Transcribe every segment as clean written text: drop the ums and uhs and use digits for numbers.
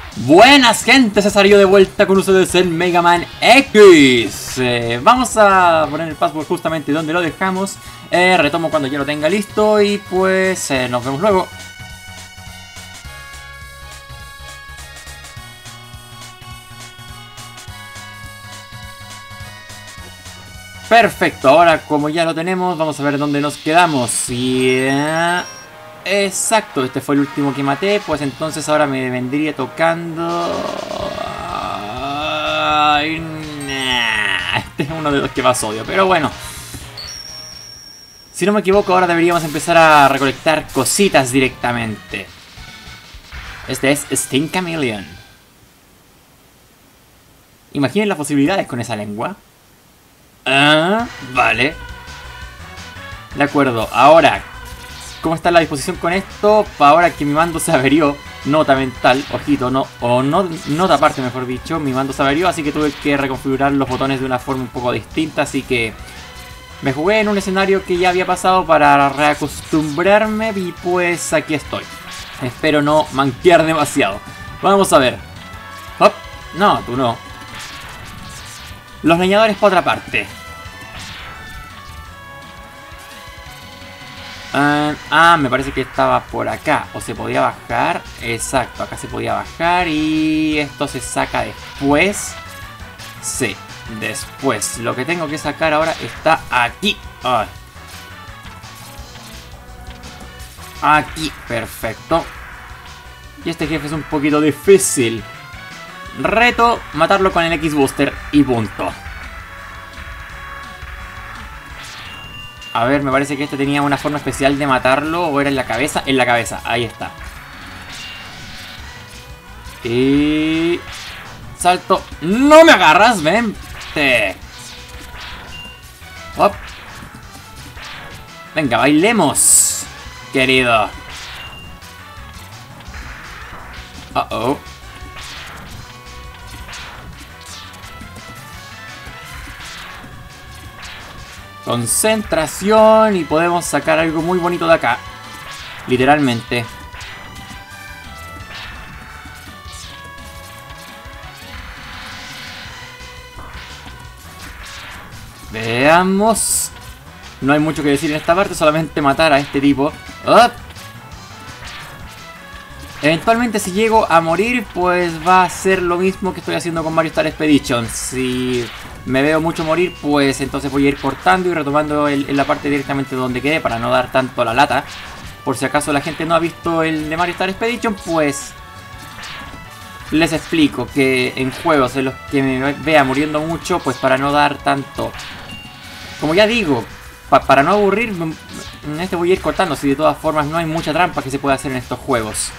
Buenas gente, César yo de vuelta con ustedes en Mega Man X. Vamos a poner el password justamente donde lo dejamos. Retomo cuando ya lo tenga listo y pues nos vemos luego. Perfecto, ahora como ya lo tenemos, vamos a ver dónde nos quedamos. Y... exacto, este fue el último que maté, pues entonces ahora me vendría tocando... Ay, nah. Este es uno de los que más odio, pero bueno. Si no me equivoco, ahora deberíamos empezar a recolectar cositas directamente. Este es Sting Chameleon. Imaginen las posibilidades con esa lengua. Ah, vale. De acuerdo, ahora... ¿Cómo está la disposición con esto? Ahora que mi mando se averió, nota mental, ojito, nota aparte mejor dicho, mi mando se averió, así que tuve que reconfigurar los botones de una forma un poco distinta, así que me jugué en un escenario que ya había pasado para reacostumbrarme y pues aquí estoy. Espero no manquear demasiado. Vamos a ver. Hop. No, tú no. Los leñadores por otra parte. Me parece que estaba por acá. O se podía bajar. Exacto, acá se podía bajar. Y esto se saca después. Sí, después. Lo que tengo que sacar ahora está aquí. Ay. Aquí, perfecto. Y este jefe es un poquito difícil. Reto, matarlo con el X-Booster y punto. A ver, me parece que este tenía una forma especial de matarlo. ¿O era en la cabeza? En la cabeza, ahí está. Y... salto. ¡No me agarras! ¡Vente! Hop. Venga, bailemos, querido. Uh-oh. Concentración y podemos sacar algo muy bonito de acá. Literalmente. Veamos. No hay mucho que decir en esta parte, solamente matar a este tipo. ¡Oh! Eventualmente si llego a morir, pues va a ser lo mismo que estoy haciendo con Mario Star Expedition. Si me veo mucho morir, pues entonces voy a ir cortando y retomando en la parte directamente donde quedé para no dar tanto la lata. Por si acaso la gente no ha visto el de Mario Star Expedition, pues les explico que en juegos en los que me vea muriendo mucho, pues para no dar tanto... Como ya digo, para no aburrir, en este voy a ir cortando, si de todas formas no hay mucha trampa que se pueda hacer en estos juegos.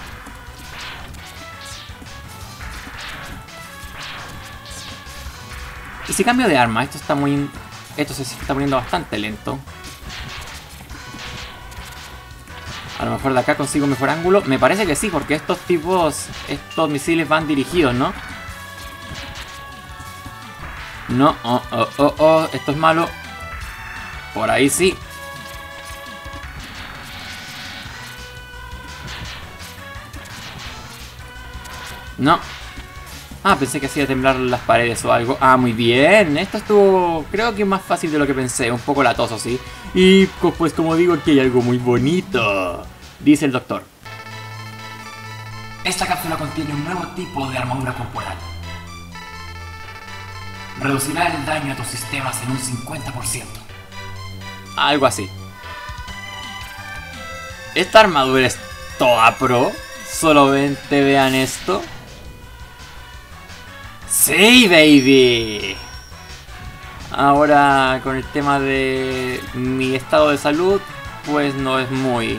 Y si cambio de arma, esto está muy... esto se está poniendo bastante lento. A lo mejor de acá consigo mejor ángulo. Me parece que sí, porque estos tipos... estos misiles van dirigidos, ¿no? No, esto es malo. Por ahí sí. No. Ah, pensé que hacía temblar las paredes o algo. Ah, muy bien. Esto estuvo, creo que más fácil de lo que pensé. Un poco latoso, sí. Y pues como digo, aquí hay algo muy bonito, dice el doctor. Esta cápsula contiene un nuevo tipo de armadura corporal. Reducirá el daño a tus sistemas en un 50%. Algo así. Esta armadura es toda pro. Solamente vean esto. ¡Sí, baby! Ahora, con el tema de mi estado de salud, pues no es muy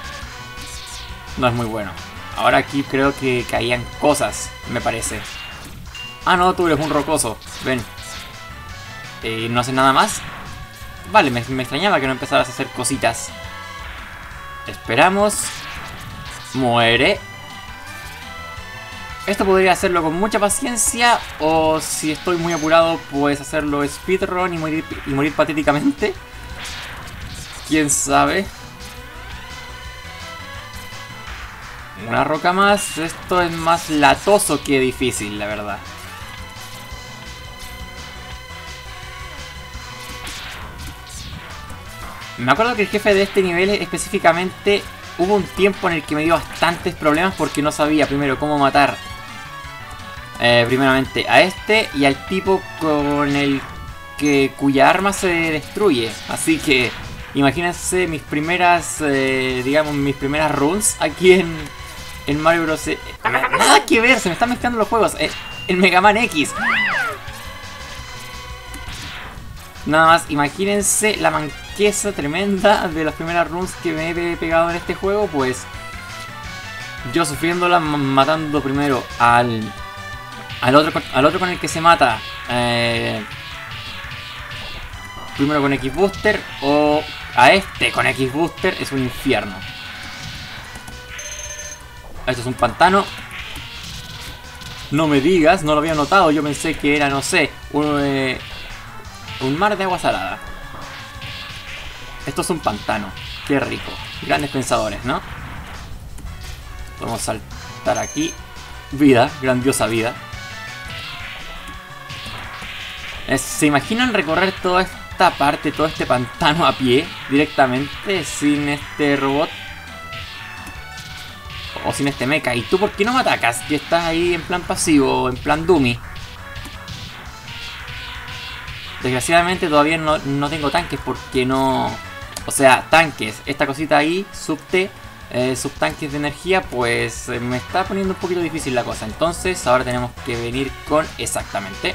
bueno. Ahora aquí creo que caían cosas, me parece. Ah, no, tú eres un rocoso. Ven. ¿No hace nada más? Vale, me extrañaba que no empezaras a hacer cositas. Esperamos. Muere. Esto podría hacerlo con mucha paciencia, o si estoy muy apurado, pues hacerlo speedrun y morir patéticamente. ¿Quién sabe? Una roca más. Esto es más latoso que difícil, la verdad. Me acuerdo que el jefe de este nivel específicamente hubo un tiempo en el que me dio bastantes problemas porque no sabía primero cómo matar primeramente a este y al tipo con el cuya arma se destruye. Así que imagínense mis primeras, digamos, mis primeras runs aquí en Mario Bros. Nada que ver, se me están mezclando los juegos. En Mega Man X. Nada más, imagínense la manqueza tremenda de las primeras runs que me he pegado en este juego. Pues yo sufriéndola, matando primero al otro con el que se mata. Primero con X-Booster o a este con X-Booster. Es un infierno. Esto es un pantano. No me digas, no lo había notado. Yo pensé que era, no sé, un mar de agua salada. Esto es un pantano. Qué rico. Grandes pensadores, ¿no? Podemos saltar aquí. Vida, grandiosa vida. ¿Se imaginan recorrer toda esta parte, todo este pantano a pie directamente sin este robot? O sin este mecha. ¿Y tú por qué no me atacas? Que estás ahí en plan pasivo, en plan dummy. Desgraciadamente todavía no tengo tanques porque no... O sea, tanques. Esta cosita ahí, sub-T, subtanques de energía, pues me está poniendo un poquito difícil la cosa. Entonces ahora tenemos que venir con exactamente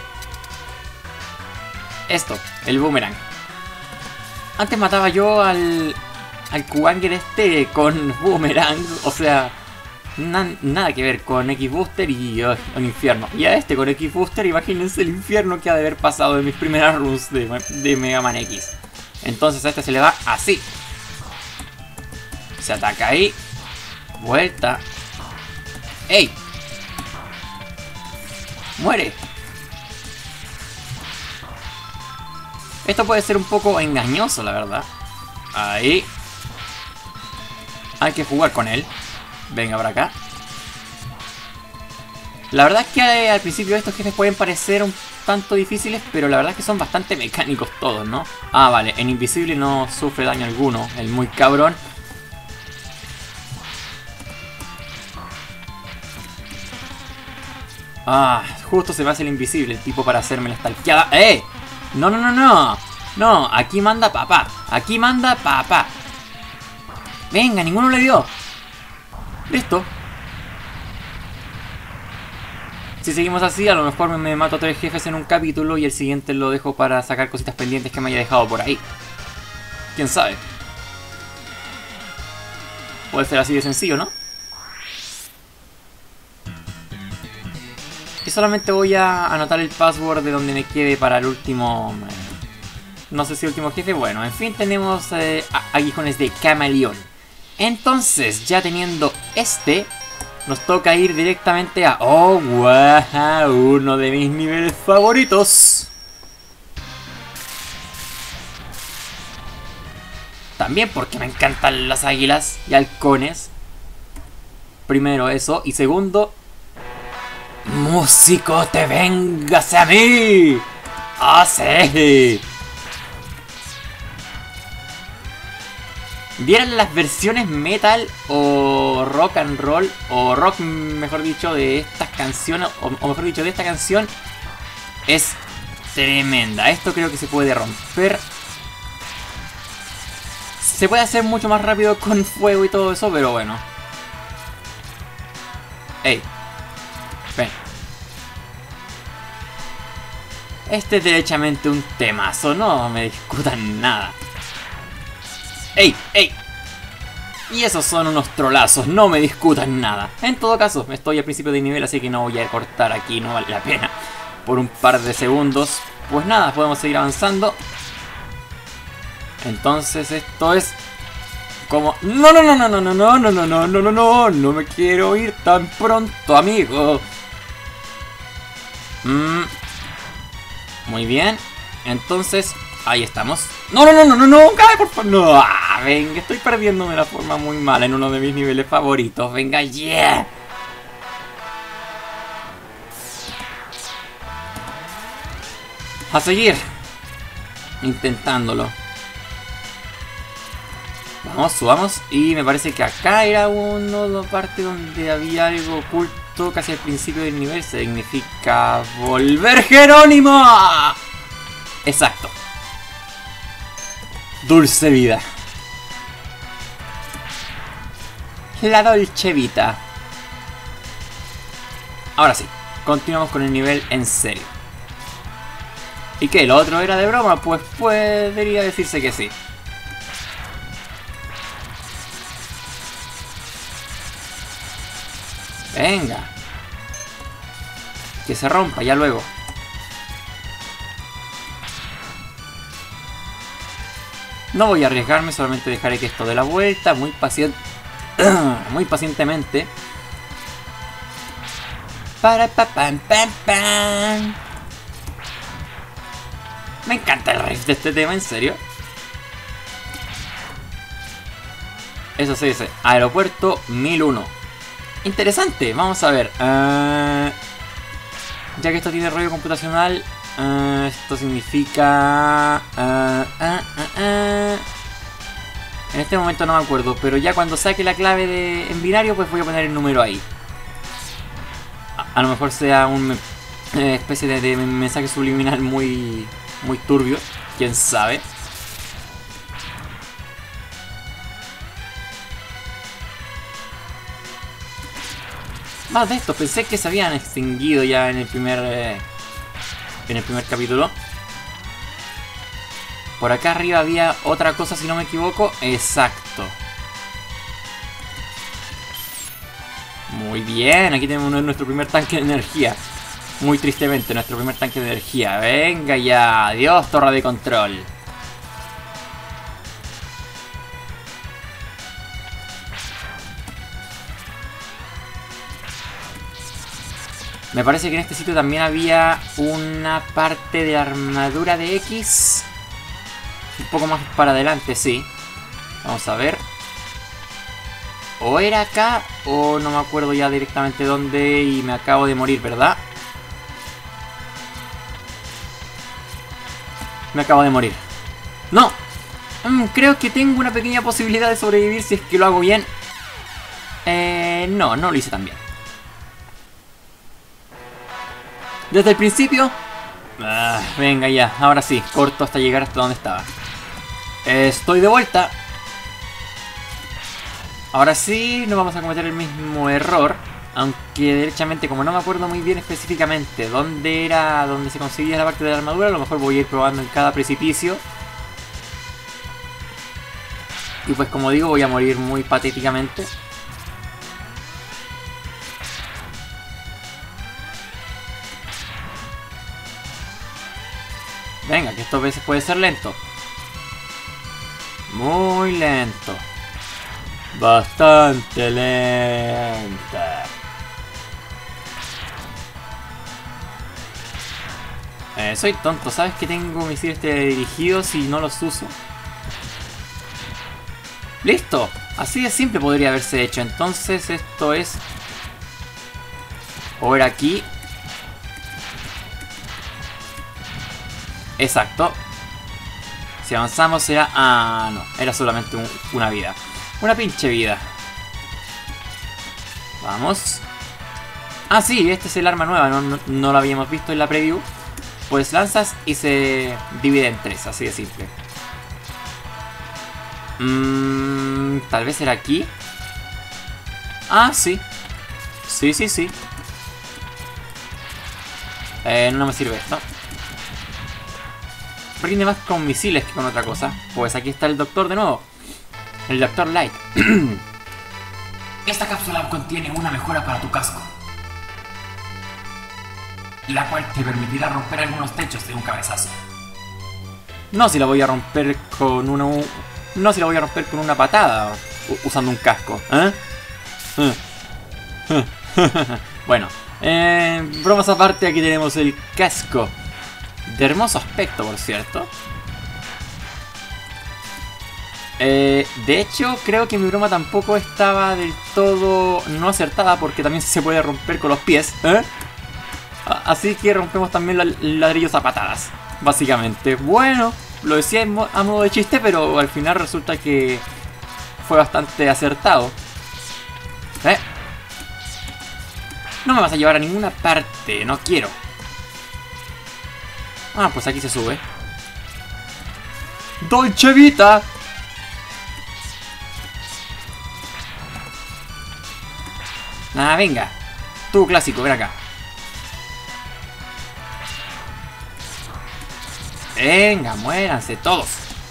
esto, el boomerang. Antes mataba yo al Kuwanger este con boomerang. O sea, nada que ver con X-Booster y un infierno. Y a este con X-Booster, imagínense el infierno que ha de haber pasado en mis primeras runs de Mega Man X. Entonces a este se le da así. Se ataca ahí. Vuelta. ¡Ey! ¡Muere! Esto puede ser un poco engañoso, la verdad. Ahí. Hay que jugar con él. Venga para acá. La verdad es que al principio estos jefes pueden parecer un tanto difíciles, pero la verdad es que son bastante mecánicos todos, ¿no? Ah, vale, en Invisible no sufre daño alguno, el muy cabrón. Ah, justo se me hace el Invisible, el tipo para hacerme la stalkeada. ¡Eh! No, no, no, no. No, aquí manda papá. Aquí manda papá. Venga, ninguno le dio. Listo. Si seguimos así, a lo mejor me mato a 3 jefes en un capítulo y el siguiente lo dejo para sacar cositas pendientes que me haya dejado por ahí. ¿Quién sabe? Puede ser así de sencillo, ¿no? Y solamente voy a anotar el password de donde me quede para el último... no sé si último jefe. Bueno, en fin, tenemos aguijones de camaleón. Entonces, ya teniendo este... nos toca ir directamente a... ¡oh, wow! Uno de mis niveles favoritos. También porque me encantan las águilas y halcones. Primero eso. Y segundo... ¡músico, te vengas a mí! ¡Ah, sí! ¿Vieran las versiones metal o rock and roll, o rock mejor dicho, de estas canciones, o mejor dicho de esta canción? Es tremenda. Esto creo que se puede romper. Se puede hacer mucho más rápido con fuego y todo eso, pero bueno. ¡Ey! Ven. Este es derechamente un temazo, no me discutan nada. ¡Ey! ¡Ey! Y esos son unos trolazos, no me discutan nada. En todo caso, estoy al principio de nivel, así que no voy a cortar aquí, no vale la pena. Por un par de segundos. Pues nada, podemos seguir avanzando. Entonces esto es... como... ¡no, no, no, no, no, no, no, no, no, no, no, no, no! ¡No me quiero ir tan pronto, amigo! Muy bien. Entonces, Ahí estamos. No, no, no, no, no, no, cae, por favor. No, venga, estoy perdiéndome de la forma muy mala en uno de mis niveles favoritos. Venga, yeah. A seguir intentándolo. Vamos, subamos. Y me parece que acá era una parte donde había algo oculto casi al principio del nivel. Significa volver Jerónimo. Exacto. Dulce vida. La Dolce Vita. Ahora sí, continuamos con el nivel en serio. ¿Y qué? ¿Lo otro era de broma? Pues podría decirse que sí. Venga. Que se rompa ya luego. No voy a arriesgarme, solamente dejaré que esto dé la vuelta muy muy pacientemente. Para pa pam pam pam. Me encanta el riff de este tema, en serio. Eso se dice Aeropuerto 1001. Interesante, vamos a ver. Ya que esto tiene rollo computacional, esto significa... En este momento no me acuerdo, pero ya cuando saque la clave en binario, pues voy a poner el número ahí. A lo mejor sea una especie de mensaje subliminal muy turbio, quién sabe. Más de esto, pensé que se habían extinguido ya en el primer capítulo. Por acá arriba había otra cosa, si no me equivoco. Exacto. Muy bien, aquí tenemos nuestro primer tanque de energía. Muy tristemente, nuestro primer tanque de energía. Venga ya, adiós, torre de control. Me parece que en este sitio también había una parte de armadura de X. Un poco más para adelante, sí. Vamos a ver. O era acá, o no me acuerdo ya directamente dónde. Y me acabo de morir, ¿verdad? Me acabo de morir. ¡No! Creo que tengo una pequeña posibilidad de sobrevivir si es que lo hago bien. No lo hice tan bien. Desde el principio. Venga ya, ahora sí, corto hasta llegar hasta donde estaba. Estoy de vuelta. Ahora sí, no vamos a cometer el mismo error. Aunque derechamente, como no me acuerdo muy bien específicamente dónde era, donde se conseguía la parte de la armadura, a lo mejor voy a ir probando en cada precipicio. Y pues como digo, voy a morir muy patéticamente. Venga, que esto a veces puede ser lento. Muy lento. Bastante lenta. Soy tonto, ¿sabes que tengo misiles dirigidos y no los uso? ¡Listo! Así de simple podría haberse hecho. Entonces esto es... O era aquí. Exacto. Si avanzamos será... Ah, no. Era solamente una vida. Una pinche vida. Vamos. Ah, sí. Este es el arma nueva. No lo habíamos visto en la preview. Pues lanzas y se divide en tres. Así de simple. Tal vez era aquí. Ah, sí. Sí. No me sirve esto. Rinde más con misiles que con otra cosa. Pues aquí está el doctor de nuevo. El Dr. Light. Esta cápsula contiene una mejora para tu casco, la cual te permitirá romper algunos techos de un cabezazo. No si la voy a romper con una... No si la voy a romper con una patada. Usando un casco. Bueno. Bromas aparte, aquí tenemos el casco. De hermoso aspecto, por cierto. De hecho, creo que mi broma tampoco estaba del todo no acertada, porque también se puede romper con los pies, ¿eh? Así que rompemos también ladrillos a patadas, básicamente. Bueno, lo decía a modo de chiste, pero al final resulta que fue bastante acertado. No me vas a llevar a ninguna parte, no quiero. Ah, pues aquí se sube. ¡Dolce Vita! Ah, venga. Tú, clásico, ven acá. Venga, muéranse todos.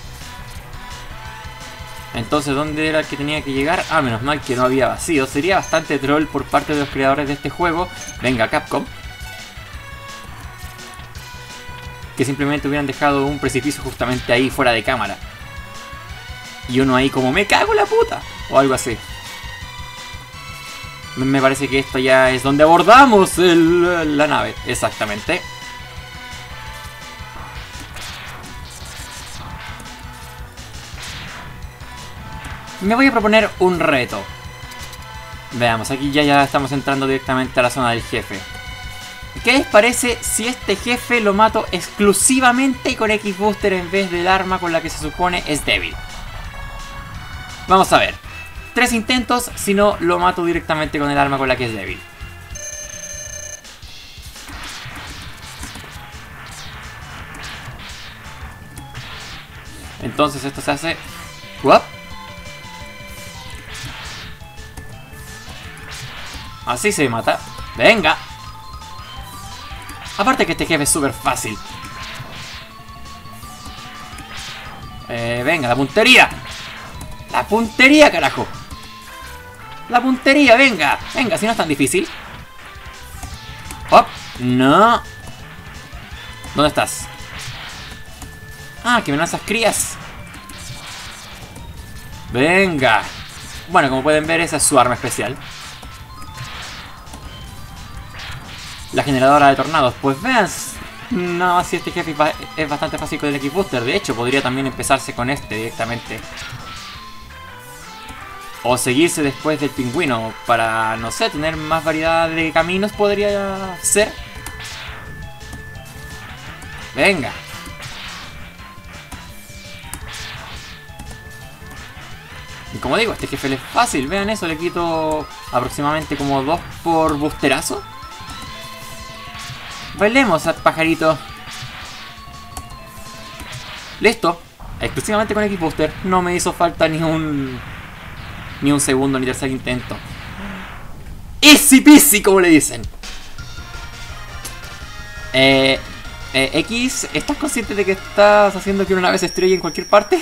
Entonces, ¿dónde era el que tenía que llegar? Ah, menos mal que no había vacío. Sería bastante troll por parte de los creadores de este juego. Venga, Capcom. Que simplemente hubieran dejado un precipicio justamente ahí, fuera de cámara. Y uno ahí como, me cago en la puta. O algo así. Me parece que esto ya es donde abordamos la nave. Exactamente. Me voy a proponer un reto. Veamos, aquí ya estamos entrando directamente a la zona del jefe. ¿Qué les parece si este jefe lo mato exclusivamente con X-Booster en vez del arma con la que se supone es débil? Vamos a ver. 3 intentos, si no lo mato directamente con el arma con la que es débil. Entonces esto se hace... ¡Uap! Así se mata. ¡Venga! Aparte que este jefe es súper fácil. Venga, la puntería. ¡La puntería, carajo! ¡La puntería, venga! Venga, si no es tan difícil. ¡Hop! ¡No! ¿Dónde estás? Ah, que me lanzas crías. Venga. Bueno, como pueden ver, esa es su arma especial. La generadora de tornados. Pues vean, no, si este jefe es bastante fácil con el X-Booster. De hecho, podría también empezarse con este directamente. O seguirse después del pingüino. Para, no sé, tener más variedad de caminos podría ser. Venga. Y como digo, este jefe es fácil. Vean eso, le quito aproximadamente como 2 por boosterazo. Bailemos al pajarito. Listo. Exclusivamente con X-Booster. No me hizo falta ni un segundo ni tercer intento. Easy peasy, como le dicen. X, ¿estás consciente de que estás haciendo que una nave se estrelle en cualquier parte?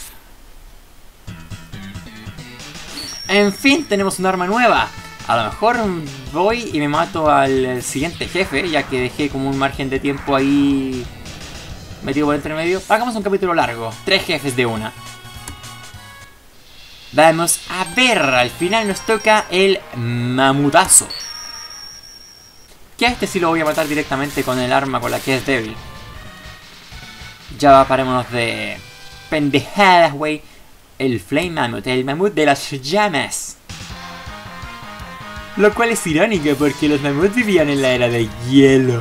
En fin, tenemos un arma nueva. A lo mejor voy y me mato al siguiente jefe, ya que dejé como un margen de tiempo ahí metido por entre medio. Hagamos un capítulo largo, 3 jefes de una. Vamos a ver, al final nos toca el mamutazo. Que a este sí lo voy a matar directamente con el arma con la que es débil. Ya parémonos de pendejadas, wey. El Flame Mammoth, el mamut de las llamas. Lo cual es irónico porque los mamuts vivían en la era de hielo.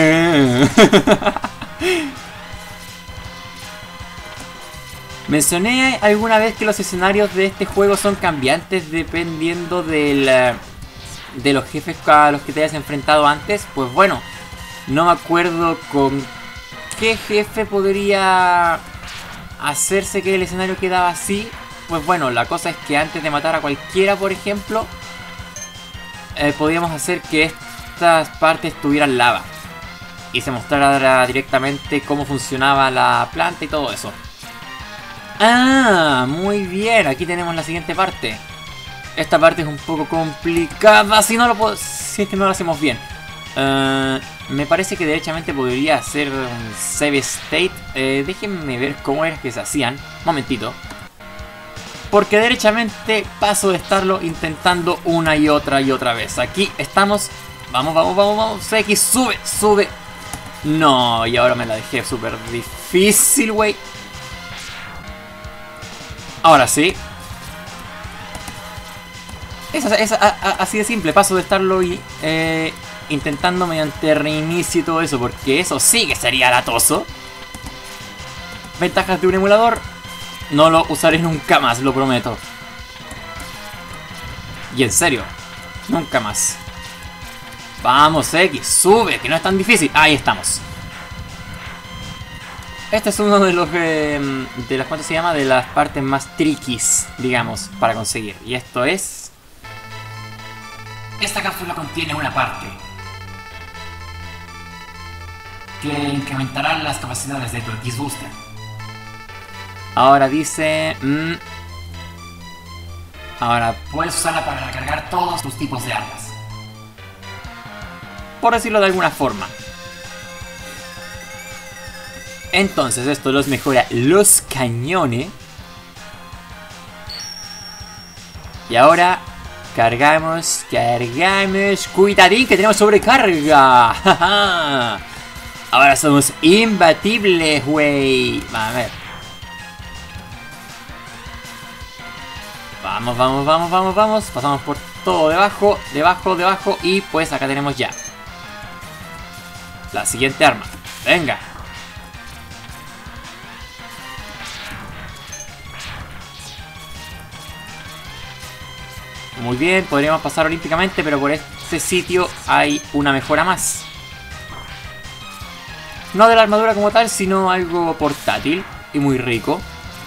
Mencioné alguna vez que los escenarios de este juego son cambiantes dependiendo de los jefes a los que te hayas enfrentado antes. Pues bueno, no me acuerdo con qué jefe podría hacerse que el escenario quedaba así. Pues bueno, la cosa es que antes de matar a cualquiera, por ejemplo, podríamos hacer que estas partes tuvieran lava y se mostrara directamente cómo funcionaba la planta y todo eso. Ah, muy bien, aquí tenemos la siguiente parte. Esta parte es un poco complicada si es que no lo hacemos bien. Me parece que derechamente podría hacer un save state. Déjenme ver cómo era que se hacían. Momentito. Porque derechamente paso de estarlo intentando una y otra vez. Aquí estamos. Vamos, vamos, vamos, vamos. X, sube, sube. No, y ahora me la dejé súper difícil, güey. Ahora sí. Es así de simple. Paso de estarlo intentando mediante reinicio y todo eso, porque eso sí que sería latoso. Ventajas de un emulador. No lo usaré nunca más, lo prometo. Y en serio, nunca más. Vamos, X, sube, que no es tan difícil. Ahí estamos. Este es uno de los de las, ¿cuánto se llama? De las partes más trickies, digamos, para conseguir. Y esto es... Esta cápsula contiene una parte que incrementará las capacidades de tu X-Booster. Ahora dice... Ahora, puedes usarla para recargar todos tus tipos de armas. Por decirlo de alguna forma. Entonces esto los mejora los cañones. Y ahora cargamos. Cuidadín que tenemos sobrecarga. Ahora somos imbatibles, güey. A ver. Vamos. Pasamos por todo debajo. Y pues acá tenemos ya la siguiente arma. Venga. Muy bien, podríamos pasar olímpicamente, pero por este sitio hay una mejora más. No de la armadura como tal, sino algo portátil y muy rico.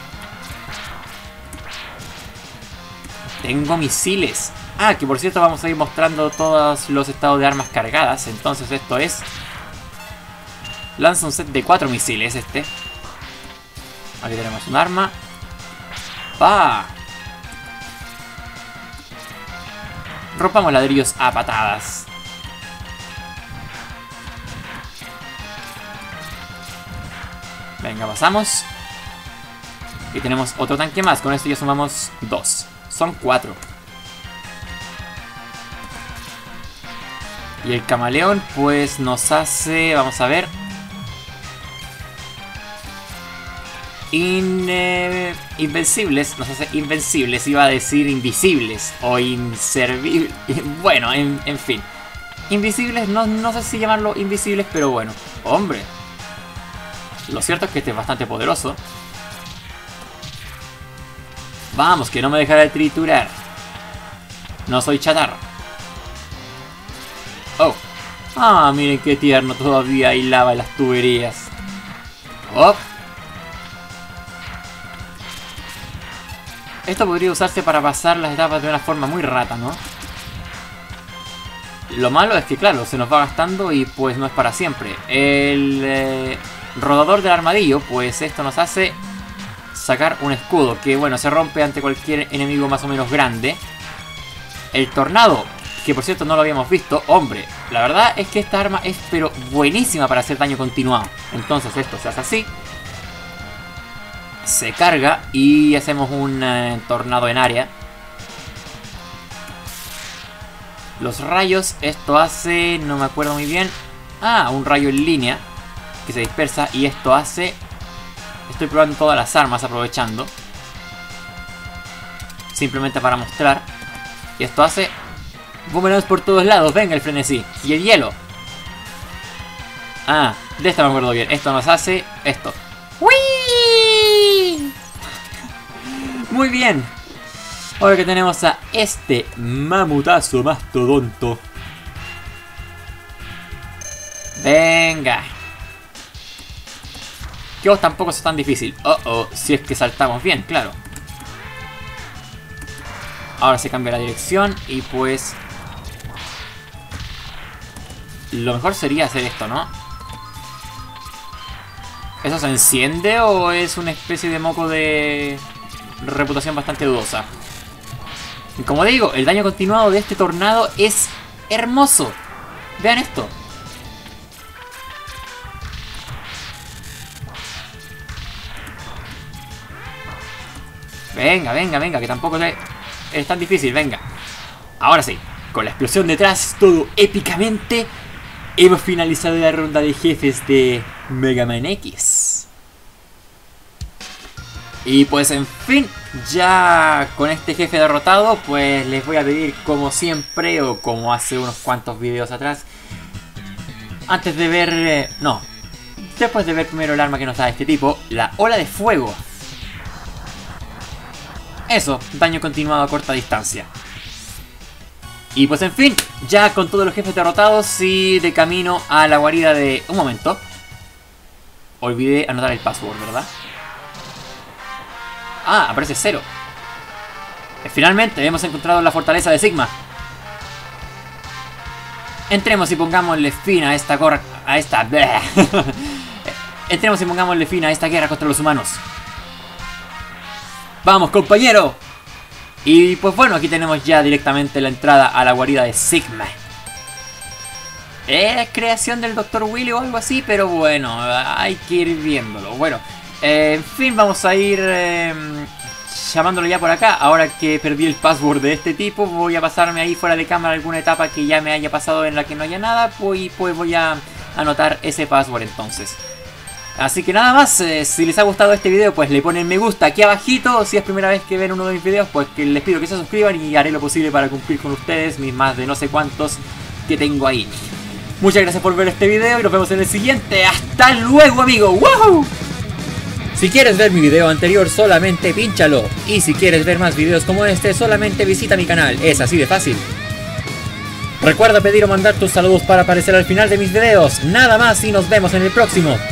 Tengo misiles. Ah, que por cierto vamos a ir mostrando todos los estados de armas cargadas. Entonces esto es... Lanza un set de 4 misiles este. Aquí tenemos un arma. ¡Pa! Rompamos ladrillos a patadas. Venga, pasamos. Y tenemos otro tanque más. Con esto ya sumamos 2. Son 4. Y el camaleón pues nos hace... Vamos a ver. Invencibles. Nos hace invencibles. Iba a decir invisibles. O inservibles. Bueno, en fin. Invisibles. No sé si llamarlo invisibles. Pero bueno. Hombre. Lo cierto es que este es bastante poderoso. Vamos, que no me dejará de triturar. No soy chatarra. Oh. Ah, miren qué tierno. Todavía hay lava en las tuberías. Oh. Esto podría usarse para pasar las etapas de una forma muy rata, ¿no? Lo malo es que, claro, se nos va gastando y pues no es para siempre. El rodador del armadillo, pues esto nos hace sacar un escudo que, bueno, se rompe ante cualquier enemigo más o menos grande. El tornado, que por cierto no lo habíamos visto. Hombre, la verdad es que esta arma es pero buenísima para hacer daño continuado. Entonces esto se hace así. Se carga y hacemos un tornado en área. Los rayos, esto hace... no me acuerdo muy bien. Ah, un rayo en línea que se dispersa y esto hace... Estoy probando todas las armas aprovechando. Simplemente para mostrar. Y esto hace... boomerangs por todos lados, venga el frenesí. Y el hielo. Ah, de esta me acuerdo bien. Esto nos hace esto. ¡Wii! Muy bien. Ahora que tenemos a este mamutazo mastodonto. Venga. Que vos tampoco es tan difícil. Si es que saltamos bien, claro. Ahora se cambia la dirección y pues... lo mejor sería hacer esto, ¿no? ¿Eso se enciende o es una especie de moco de reputación bastante dudosa? Y como digo, el daño continuado de este tornado es hermoso. Vean esto. Venga, que tampoco es tan difícil, venga. Ahora sí, con la explosión detrás, todo épicamente, hemos finalizado la ronda de jefes de Mega Man X. Y pues en fin, ya con este jefe derrotado, pues les voy a pedir como siempre o como hace unos cuantos videos atrás, antes de ver... no, después de ver primero el arma que nos da este tipo, la ola de fuego. Eso, daño continuado a corta distancia. Y pues en fin, ya con todos los jefes derrotados y de camino a la guarida de... Un momento. Olvidé anotar el password, ¿verdad? Ah, aparece 0. Finalmente hemos encontrado la fortaleza de Sigma. Entremos y pongámosle fin a esta Entremos y pongámosle fin a esta guerra contra los humanos. ¡Vamos, compañero! Y pues bueno, aquí tenemos ya directamente la entrada a la guarida de Sigma. Es creación del Dr. Willy o algo así, pero bueno, hay que ir viéndolo. Bueno, en fin, vamos a ir llamándolo ya por acá. Ahora que perdí el password de este tipo, voy a pasarme ahí fuera de cámara alguna etapa que ya me haya pasado en la que no haya nada, pues voy a anotar ese password entonces. Así que nada más, si les ha gustado este video, pues le ponen me gusta aquí abajito. Si es primera vez que ven uno de mis videos, pues que les pido que se suscriban y haré lo posible para cumplir con ustedes mis más de no sé cuántos que tengo ahí. Muchas gracias por ver este video y nos vemos en el siguiente. ¡Hasta luego, amigo! ¡Woohoo! Si quieres ver mi video anterior, solamente pínchalo. Y si quieres ver más videos como este, solamente visita mi canal. Es así de fácil. Recuerda pedir o mandar tus saludos para aparecer al final de mis videos. Nada más y nos vemos en el próximo.